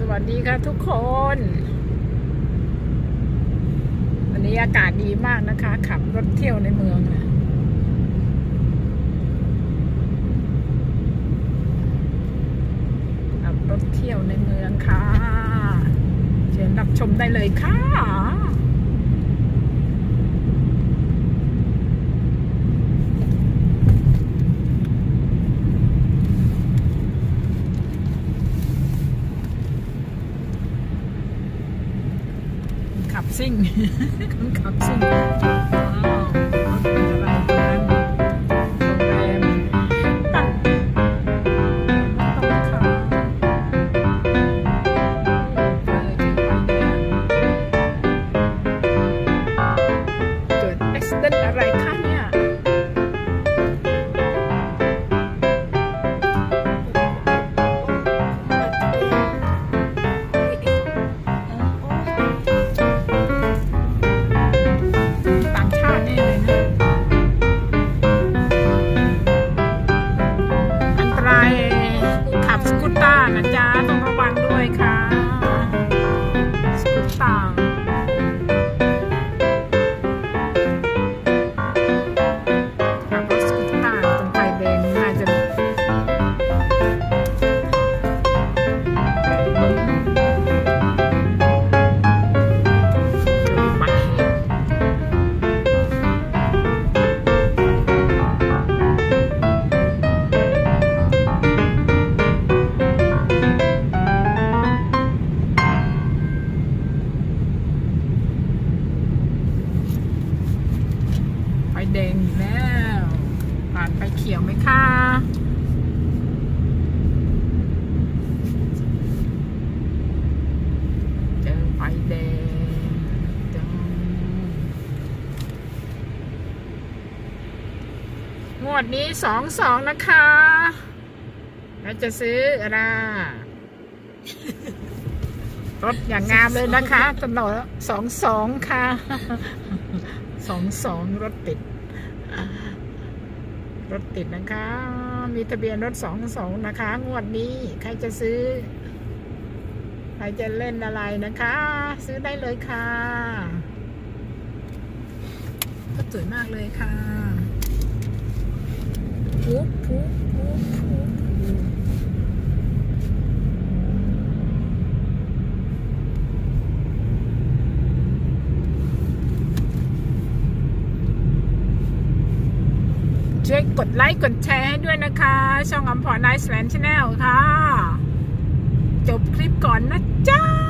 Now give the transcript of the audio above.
วัสดีค่ะทุกคนวันนี้อากาศดีมากนะคะขับรถเที่ยวในเมืองขับรถเที่ยวในเมืองค่ะเชิญรับชมได้เลยค่ะขับซิ่งคนขับซิ่งอะไรตรงนั้นโรงแรมตั้งค่ะเกิดอุบัติเหตุอะไรคะเนี่ยขับสกูตเตอร์นะจ๊ะต้องระวังด้วยค่ะสกูตเตอร์ขับรถสกูตเตอร์ตรงไฟแดงน่าจะไฟแดงอยู่แล้วผ่านไฟเขียวไหมคะเจอไฟแดงงวดนี้22นะคะแล้วจะซื้ออะไรรถอย่างงามเลยนะคะตลอด22ค่ะ22รถติดนะคะมีทะเบียนรถ22นะคะงวดนี้ใครจะซื้อใครจะเล่นอะไรนะคะซื้อได้เลยค่ะก็สวยมากเลยค่ะปุ๊บช่วยกดไลค์กดแชร์ให้ด้วยนะคะช่องอมพร Nice Land Channel ค่ะจบคลิปก่อนนะจ๊ะ